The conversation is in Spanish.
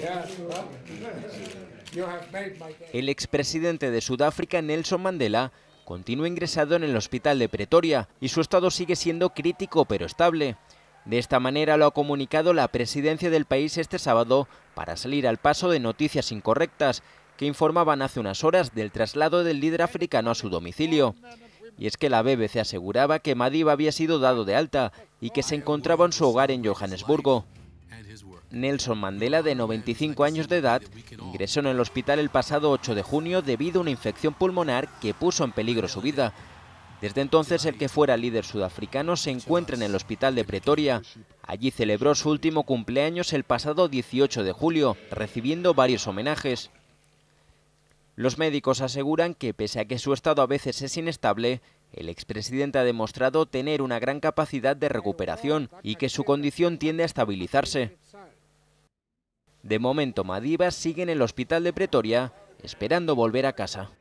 El expresidente de Sudáfrica, Nelson Mandela, continúa ingresado en el hospital de Pretoria y su estado sigue siendo crítico pero estable. De esta manera lo ha comunicado la presidencia del país este sábado para salir al paso de noticias incorrectas que informaban hace unas horas del traslado del líder africano a su domicilio. Y es que la BBC aseguraba que Madiba había sido dado de alta y que se encontraba en su hogar en Johannesburgo. Nelson Mandela, de 95 años de edad, ingresó en el hospital el pasado 8 de junio debido a una infección pulmonar que puso en peligro su vida. Desde entonces, el que fuera líder sudafricano se encuentra en el hospital de Pretoria. Allí celebró su último cumpleaños el pasado 18 de julio, recibiendo varios homenajes. Los médicos aseguran que, pese a que su estado a veces es inestable, el expresidente ha demostrado tener una gran capacidad de recuperación y que su condición tiende a estabilizarse. De momento, Madiba sigue en el hospital de Pretoria, esperando volver a casa.